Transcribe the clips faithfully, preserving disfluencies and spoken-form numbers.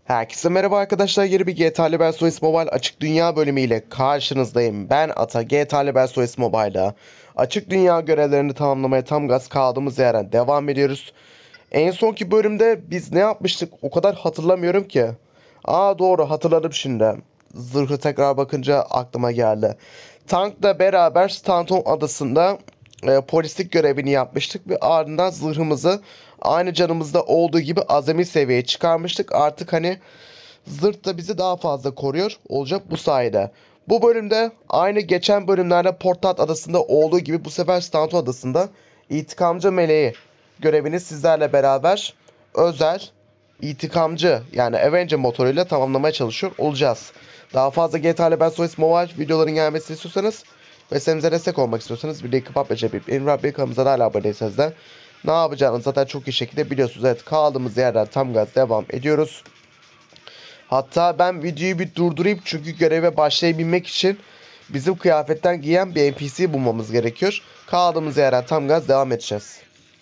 Herkese merhaba arkadaşlar, yeni bir G T A Libersois Mobile açık dünya bölümüyle karşınızdayım. Ben Ata, G T A Libersois Mobile'da açık dünya görevlerini tamamlamaya tam gaz kaldığımız yerden devam ediyoruz. En sonki bölümde biz ne yapmıştık o kadar hatırlamıyorum ki. Aa doğru, hatırladım şimdi. Zırhı tekrar bakınca aklıma geldi. Tankla beraber Stanton adasında e, polislik görevini yapmıştık ve ardından zırhımızı aynı canımızda olduğu gibi azami seviyeye çıkarmıştık. Artık hani zırh da bizi daha fazla koruyor olacak bu sayede. Bu bölümde aynı geçen bölümlerde Portat adasında olduğu gibi bu sefer Stanton adasında intikamcı meleği görevini sizlerle beraber özel intikamcı yani Avenger motoruyla tamamlamaya çalışıyor olacağız. Daha fazla G T A Libersois Mobile videoların gelmesini istiyorsanız ve serimize destek olmak istiyorsanız bir like pop yapıp benim Rabbi kanalımıza hala abone değilseniz de ne yapacağını zaten çok iyi şekilde biliyorsunuz. Evet, kaldığımız yerden tam gaz devam ediyoruz. Hatta ben videoyu bir durdurayım çünkü göreve başlayabilmek için bizim kıyafetten giyen bir N P C bulmamız gerekiyor. Kaldığımız yerden tam gaz devam edeceğiz.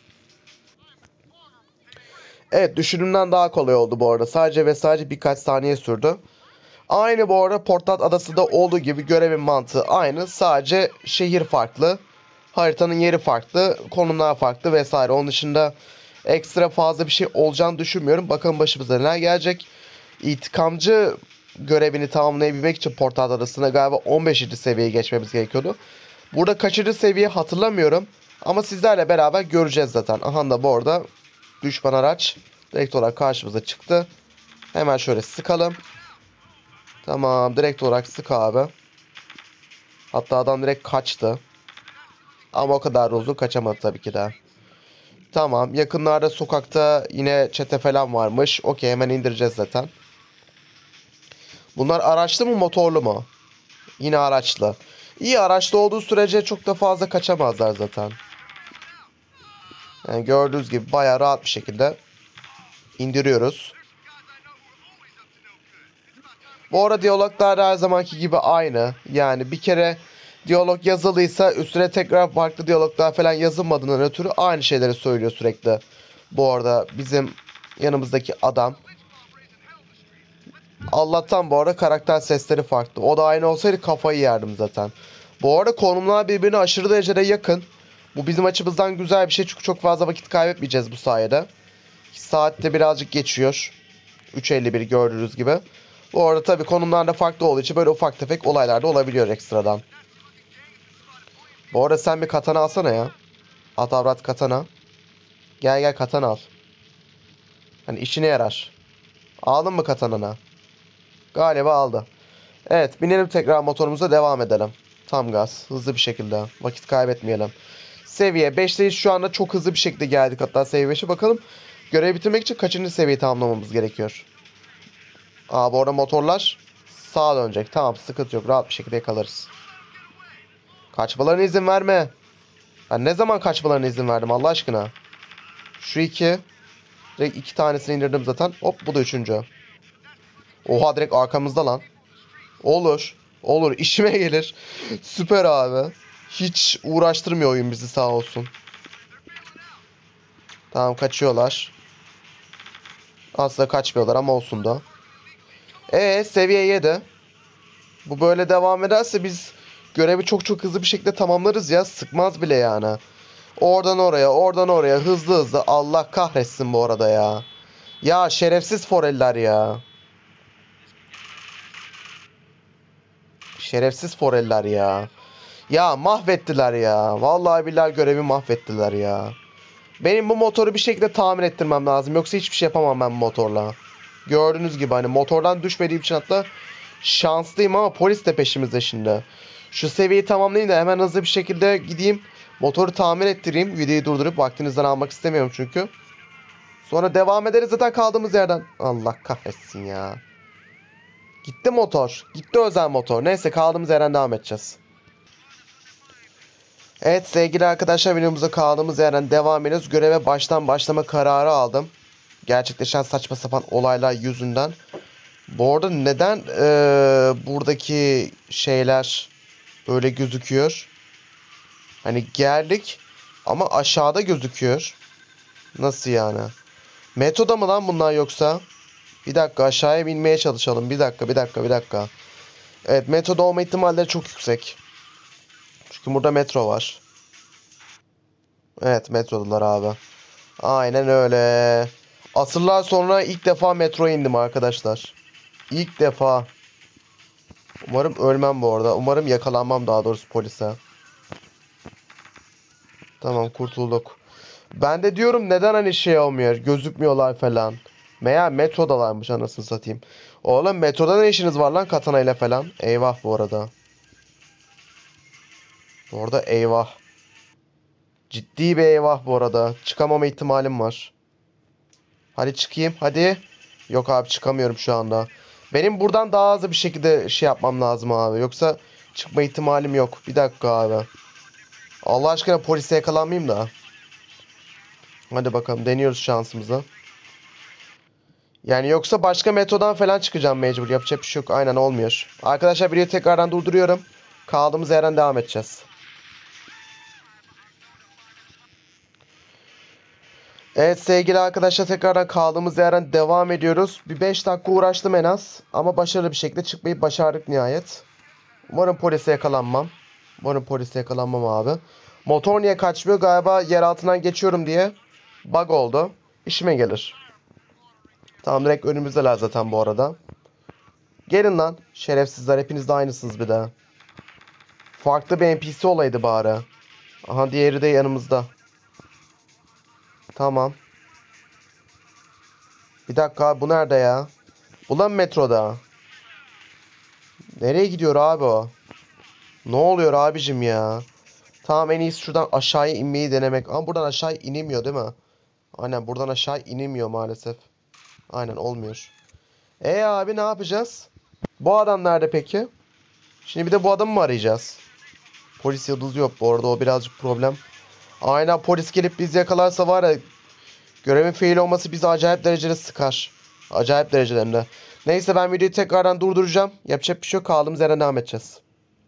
Evet, düşündüğümden daha kolay oldu bu arada. Sadece ve sadece birkaç saniye sürdü. Aynı bu arada Portat adasında olduğu gibi görevin mantığı aynı. Sadece şehir farklı. Haritanın yeri farklı. Konumlar farklı vesaire. Onun dışında ekstra fazla bir şey olacağını düşünmüyorum. Bakalım başımıza neler gelecek. İntikamcı görevini tamamlayabilmek için Portat adasına galiba on beşinci seviyeye geçmemiz gerekiyordu. Burada kaçıncı seviye hatırlamıyorum. Ama sizlerle beraber göreceğiz zaten. Aha da bu arada düşman araç direkt olarak karşımıza çıktı. Hemen şöyle sıkalım. Tamam, direkt olarak sık abi. Hatta adam direkt kaçtı. Ama o kadar uzun kaçamadı tabii ki de. Tamam, yakınlarda sokakta yine çete falan varmış. Okey, hemen indireceğiz zaten. Bunlar araçlı mı motorlu mu? Yine araçlı. İyi, araçlı olduğu sürece çok da fazla kaçamazlar zaten. Yani gördüğünüz gibi bayağı rahat bir şekilde indiriyoruz. Bu arada diyaloglar her zamanki gibi aynı. Yani bir kere diyalog yazılıysa üstüne tekrar farklı diyaloglar falan yazılmadığından ötürü aynı şeyleri söylüyor sürekli. Bu arada bizim yanımızdaki adam. Allah'tan bu arada karakter sesleri farklı. O da aynı olsaydı kafayı yerdim zaten. Bu arada konumlar birbirine aşırı derecede yakın. Bu bizim açımızdan güzel bir şey çünkü çok fazla vakit kaybetmeyeceğiz bu sayede. Saatte birazcık geçiyor. üç elli bir gördüğünüz gibi. Bu arada tabii konumlar da farklı olduğu için böyle ufak tefek olaylar da olabiliyor ekstradan. Bu arada sen bir katana alsana ya. At avrat katana. Gel gel katana al. Hani işine yarar. Aldın mı katanana? Galiba aldı. Evet, binelim tekrar motorumuza, devam edelim. Tam gaz. Hızlı bir şekilde. Vakit kaybetmeyelim. Seviye beşteyiz şu anda, çok hızlı bir şekilde geldik hatta seviye beşe. Bakalım görevi bitirmek için kaçıncı seviyeyi tamamlamamız gerekiyor. Aa, bu arada motorlar sağa dönecek. Tamam, sıkıntı yok. Rahat bir şekilde yakalarız. Kaçmalarına izin verme. Ben ne zaman kaçmalarına izin verdim Allah aşkına? Şu iki. Direkt iki tanesini indirdim zaten. Hop, bu da üçüncü. Oha, direkt arkamızda lan. Olur. Olur, işime gelir. Süper abi. Hiç uğraştırmıyor oyun bizi, sağ olsun. Tamam, kaçıyorlar. Aslında kaçmıyorlar ama olsun da. Eee seviye yedi. Bu böyle devam ederse biz görevi çok çok hızlı bir şekilde tamamlarız ya. Sıkmaz bile yani. Oradan oraya, oradan oraya hızlı hızlı. Allah kahretsin bu arada ya. Ya şerefsiz foreller ya. Şerefsiz foreller ya. Ya mahvettiler ya. Vallahi billahi görevi mahvettiler ya. Benim bu motoru bir şekilde tamir ettirmem lazım. Yoksa hiçbir şey yapamam ben bu motorla. Gördüğünüz gibi hani motordan düşmediğim için hatta şanslıyım ama polis de peşimizde şimdi. Şu seviyeyi tamamlayayım da hemen hızlı bir şekilde gideyim. Motoru tamir ettireyim. Videoyu durdurup vaktinizden almak istemiyorum çünkü. Sonra devam ederiz zaten kaldığımız yerden. Allah kahretsin ya. Gitti motor. Gitti özel motor. Neyse, kaldığımız yerden devam edeceğiz. Evet sevgili arkadaşlar, videomuza kaldığımız yerden devam ediyoruz. Göreve baştan başlama kararı aldım. Gerçekleşen saçma sapan olaylar yüzünden. Bu arada neden ee, buradaki şeyler böyle gözüküyor? Hani geldik ama aşağıda gözüküyor. Nasıl yani? Metoda mı lan bunlar yoksa? Bir dakika aşağıya binmeye çalışalım. Bir dakika bir dakika bir dakika. Evet, metroda olma ihtimalleri çok yüksek. Çünkü burada metro var. Evet, metrodalar abi. Aynen öyle. Asırlar sonra ilk defa metroya indim arkadaşlar. İlk defa. Umarım ölmem bu arada. Umarım yakalanmam daha doğrusu polise. Tamam, kurtulduk. Ben de diyorum neden hani şey olmuyor, gözükmüyorlar falan. Meğer metrodalarmış, anasını satayım. Oğlum metroda ne işiniz var lan katana ile falan? Eyvah bu arada. Bu arada eyvah. Ciddi bir eyvah bu arada. Çıkamama ihtimalim var. Hadi çıkayım hadi. Yok abi, çıkamıyorum şu anda. Benim buradan daha hızlı bir şekilde şey yapmam lazım abi. Yoksa çıkma ihtimalim yok. Bir dakika abi. Allah aşkına polise yakalanmayayım da. Hadi bakalım, deniyoruz şansımızı. Yani yoksa başka metrodan falan çıkacağım mecbur. Yapacak bir şey yok. Aynen, olmuyor. Arkadaşlar, videoyu tekrardan durduruyorum. Kaldığımız yerden devam edeceğiz. Evet sevgili arkadaşlar, tekrardan kaldığımız yerden devam ediyoruz. Bir beş dakika uğraştım en az. Ama başarılı bir şekilde çıkmayı başardık nihayet. Umarım polise yakalanmam. Umarım polise yakalanmam abi. Motor niye kaçmıyor? Galiba yer altından geçiyorum diye bug oldu. İşime gelir. Tamam, direkt önümüzdeler zaten bu arada. Gelin lan. Şerefsizler, hepiniz de aynısınız bir de. Farklı bir N P C olaydı bari. Aha, diğeri de yanımızda. Tamam. Bir dakika abi, bu nerede ya? Ulan metroda. Nereye gidiyor abi o? Ne oluyor abicim ya? Tamam, en iyisi şuradan aşağıya inmeyi denemek. Ama buradan aşağı inemiyor değil mi? Aynen, buradan aşağı inemiyor maalesef. Aynen, olmuyor. E abi, ne yapacağız? Bu adam nerede peki? Şimdi bir de bu adamı mı arayacağız? Polis yıldızı yok bu arada, o birazcık problem. Aynen, polis gelip bizi yakalarsa var ya, görevin fail olması bizi acayip derecede sıkar. Acayip derecede hem de. Neyse, ben videoyu tekrardan durduracağım. Yapacak bir şey yok, kaldığımız yerden devam edeceğiz.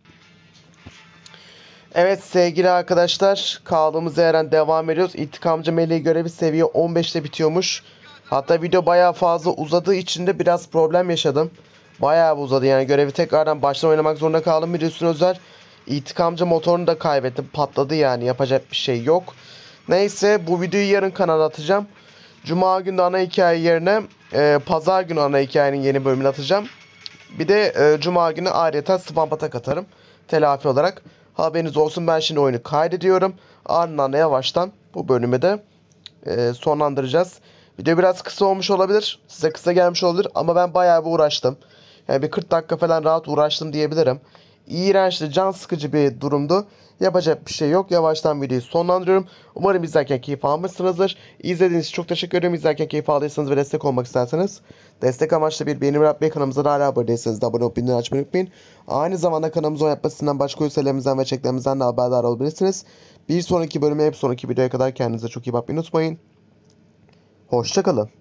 Evet sevgili arkadaşlar, kaldığımız yerden devam ediyoruz. İntikamcı meleği görevi seviye on beşte bitiyormuş. Hatta video bayağı fazla uzadığı için de biraz problem yaşadım. Bayağı uzadı yani, görevi tekrardan baştan oynamak zorunda kaldım. Bir de üstüne özel intikamcı motorunu da kaybettim, patladı yani, yapacak bir şey yok. Neyse, bu videoyu yarın kanala atacağım. Cuma günü ana hikaye yerine e, pazar günü ana hikayenin yeni bölümünü atacağım. Bir de e, cuma günü ayrıca spam patak atarım telafi olarak. Haberiniz olsun, ben şimdi oyunu kaydediyorum. Ardından yavaştan bu bölümü de e, sonlandıracağız. Video biraz kısa olmuş olabilir. Size kısa gelmiş olabilir ama ben bayağı bir uğraştım. Yani bir kırk dakika falan rahat uğraştım diyebilirim. İğrençli, can sıkıcı bir durumdu. Yapacak bir şey yok. Yavaştan videoyu sonlandırıyorum. Umarım izlerken keyif almışsınızdır. İzlediğiniz için çok teşekkür ederim. İzlerken keyif aldıysanız ve destek olmak isterseniz, destek amaçlı bir beğeni yapmayı, kanalımıza da hala abone değilseniz de abone olup bildirimleri açmayı unutmayın. Aynı zamanda kanalımıza oynatma yapmasından, başka üyelerimizden ve çeklerimizden de haberdar olabilirsiniz. Bir sonraki bölüme, hep sonraki videoya kadar kendinize çok iyi bakmayı unutmayın. Hoşçakalın.